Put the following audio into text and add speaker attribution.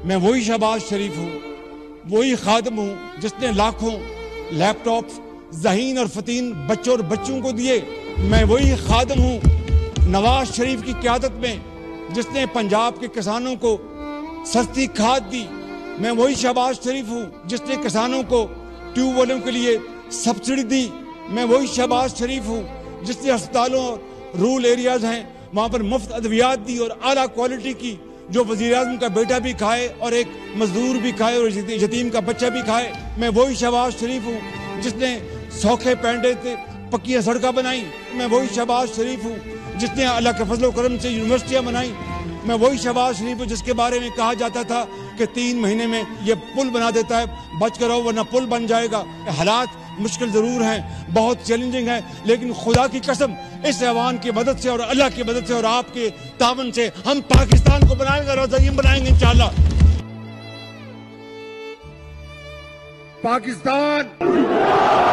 Speaker 1: मैं वही शहबाज शरीफ हूँ, वही खादिम हूँ जिसने लाखों लैपटॉप ज़हीन और फतीन बच्चों और बच्चों को दिए। मैं वही खादिम हूँ नवाज शरीफ की क़यादत में जिसने पंजाब के किसानों को सस्ती खाद दी। मैं वही शहबाज शरीफ हूँ जिसने किसानों को ट्यूबवेलों के लिए सब्सिडी दी। मैं वही शहबाज शरीफ हूँ जिसने अस्पतालों और रूरल एरियाज हैं वहाँ पर मुफ्त अद्वियात दी और आला क्वालिटी की, जो वज़ीर-ए-आज़म का बेटा भी खाए और एक मजदूर भी खाए और यतीम का बच्चा भी खाए। मैं वही शहबाज शरीफ हूँ जिसने सौखे पैंडे से पक्की सड़कें बनाई। मैं वही शहबाज शरीफ हूँ जिसने अल्लाह के फजल करम से यूनिवर्सिटियाँ बनाई। मैं वही शहबाज शरीफ हूँ जिसके बारे में कहा जाता था कि 3 महीने में ये पुल बना देता है, बच कर रहो वरना पुल बन जाएगा। हालात मुश्किल ज़रूर हैं, बहुत चैलेंजिंग है, लेकिन खुदा की कसम इस ऐवान की मदद से और अल्लाह की मदद से और आपके तावन से हम पाकिस्तान को बनाएंगे और अज़ीम बनाएंगे इंशाअल्लाह।
Speaker 2: पाकिस्तान